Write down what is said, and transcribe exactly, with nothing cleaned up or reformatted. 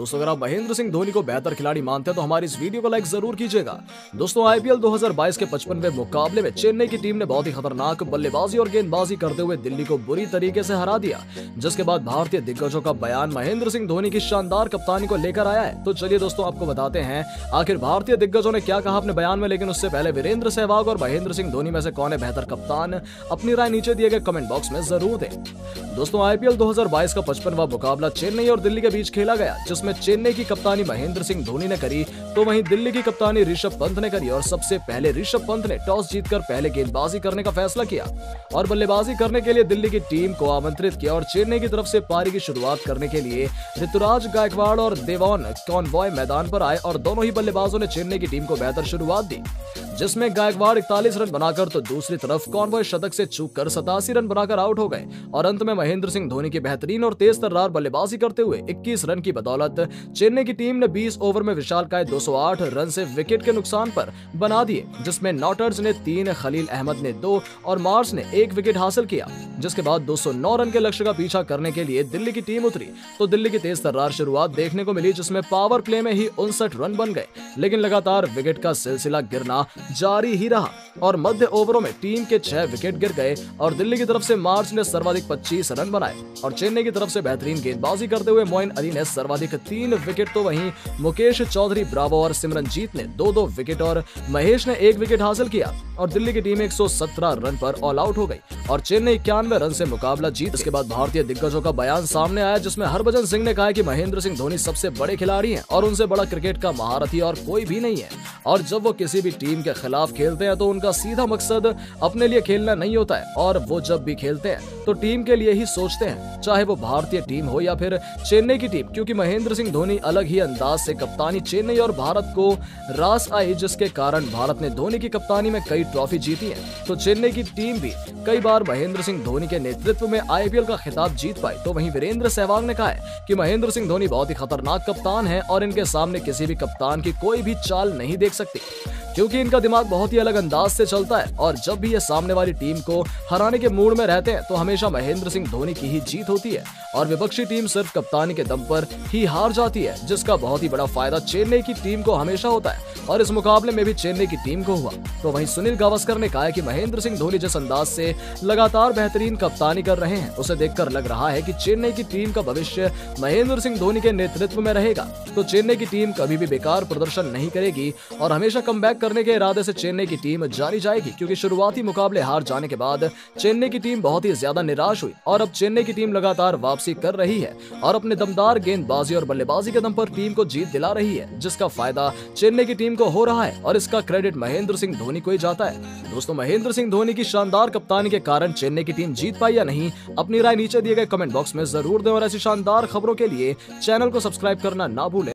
दोस्तों अगर आप महेंद्र सिंह धोनी को बेहतर खिलाड़ी मानते हैं तो हमारी इस वीडियो को लाइक जरूर कीजिएगा। दोस्तों आईपीएल दो हज़ार बाईस के पचपनवें मुकाबले में चेन्नई की टीम ने बहुत ही खतरनाक बल्लेबाजी और गेंदबाजी करते हुए दिल्ली को बुरी तरीके से हरा दिया, जिसके बाद भारतीय दिग्गजों का बयान महेंद्र सिंह धोनी की शानदार कप्तानी को लेकर आया है। तो चलिए दोस्तों आपको बताते हैं आखिर भारतीय दिग्गजों ने क्या कहा अपने बयान में। लेकिन उससे पहले वीरेंद्र सहवाग और महेंद्र सिंह धोनी में से कौन है बेहतर कप्तान, अपनी राय नीचे दिए गए कमेंट बॉक्स में जरूर दें। दोस्तों आईपीएल दो हज़ार बाईस का पचपनवां मुकाबला चेन्नई और दिल्ली के बीच खेला गया, जिसमें चेन्नई की कप्तानी महेंद्र सिंह धोनी ने करी तो वहीं दिल्ली की कप्तानी ऋषभ पंत ने करी। और सबसे पहले ऋषभ पंत ने टॉस जीतकर पहले गेंदबाजी करने का फैसला किया और बल्लेबाजी करने के लिए दिल्ली की टीम को आमंत्रित किया। और चेन्नई की तरफ से पारी की शुरुआत करने के लिए ऋतुराज गायकवाड़ और देवॉन कॉनवॉय मैदान पर आए और दोनों ही बल्लेबाजों ने चेन्नई की टीम को बेहतर शुरुआत दी, जिसमें गायकवाड़ इकतालीस रन बनाकर तो दूसरी तरफ कॉनवॉय शतक से चूककर सतासी रन बनाकर आउट हो गए। और अंत में महेंद्र सिंह धोनी की बेहतरीन और तेज तर्रार बल्लेबाजी करते हुए इक्कीस रन की बदौलत चेन्नई की टीम ने बीस ओवर में विशालकाय दो सौ आठ रन से विकेट के नुकसान पर बना दिए, जिसमें नॉटर्स ने तीन, खलील अहमद ने दो और मार्स ने एक विकेट हासिल किया। जिसके बाद दो सौ नौ रन के लक्ष्य का पीछा करने के लिए दिल्ली की टीम उतरी तो दिल्ली की तेज तर्रार शुरुआत देखने को मिली, जिसमें पावर प्ले में ही उनसठ रन बन गए। लेकिन लगातार विकेट का सिलसिला गिरना जारी ही रहा और मध्य ओवरों में टीम के छह विकेट गिर गए और दिल्ली की तरफ से मार्च ने सर्वाधिक पच्चीस रन बनाए और चेन्नई की तरफ से बेहतरीन गेंदबाजी करते हुए मोइन अली ने सर्वाधिक तीन विकेट, तो वहीं मुकेश चौधरी, ब्रावो और सिमरनजीत ने दो दो विकेट और महेश ने एक विकेट हासिल किया और दिल्ली की टीम एक सौ सत्रह रन पर ऑल आउट हो गई और चेन्नई इक्यानवे रन से मुकाबला जीत। इसके बाद भारतीय दिग्गजों का बयान सामने आया, जिसमें हरभजन सिंह ने कहा कि महेंद्र सिंह धोनी सबसे बड़े खिलाड़ी हैं और उनसे बड़ा क्रिकेट का महारथी और कोई भी नहीं है। और जब वो किसी भी टीम के खिलाफ खेलते हैं तो उनका सीधा मकसद अपने लिए खेलना नहीं होता है और वो जब भी खेलते हैं तो टीम के लिए ही सोचते हैं, चाहे वो भारतीय टीम हो या फिर चेन्नई की टीम। क्योंकि महेंद्र सिंह धोनी अलग ही अंदाज से कप्तानी चेन्नई और भारत को रास आई, जिसके कारण भारत ने धोनी की कप्तानी में कई ट्रॉफी जीती है। तो चेन्नई की टीम भी कई बार महेंद्र सिंह धोनी के नेतृत्व में आईपीएल का खिताब जीत पाई। तो वहीं वीरेंद्र सहवाग ने कहा है कि महेंद्र सिंह धोनी बहुत ही खतरनाक कप्तान है और इनके सामने किसी भी कप्तान की कोई भी चाल नहीं देख सकती, क्योंकि इनका दिमाग बहुत ही अलग अंदाज से चलता है और जब भी ये सामने वाली टीम को हराने के मूड में रहते हैं तो हमेशा महेंद्र सिंह धोनी की ही जीत होती है और विपक्षी टीम सिर्फ कप्तानी के दम पर ही हार जाती है, जिसका बहुत ही बड़ा फायदा चेन्नई की टीम को हमेशा होता है और इस मुकाबले में भी चेन्नई की टीम को हुआ। तो वहीं सुनील गावस्कर ने कहा कि महेंद्र सिंह धोनी जिस अंदाज से लगातार बेहतरीन कप्तानी कर रहे हैं उसे देखकर लग रहा है कि चेन्नई की टीम का भविष्य महेंद्र सिंह धोनी के नेतृत्व में रहेगा। तो चेन्नई की टीम कभी भी बेकार प्रदर्शन नहीं करेगी और हमेशा कमबैक करने के इरादे से चेन्नई की टीम जानी जाएगी, क्योंकि शुरुआती मुकाबले हार जाने के बाद चेन्नई की टीम बहुत ही ज्यादा निराश हुई और अब चेन्नई की टीम लगातार वापसी कर रही है और अपने दमदार गेंदबाजी और बल्लेबाजी के दम पर टीम को जीत दिला रही है, जिसका फायदा चेन्नई की टीम को हो रहा है और इसका क्रेडिट महेंद्र सिंह धोनी को ही जाता है। दोस्तों महेंद्र सिंह धोनी की शानदार कप्तानी के कारण चेन्नई की टीम जीत पाई या नहीं, अपनी राय नीचे दिए गए कमेंट बॉक्स में जरूर दें और ऐसी शानदार खबरों के लिए चैनल को सब्सक्राइब करना ना भूलें।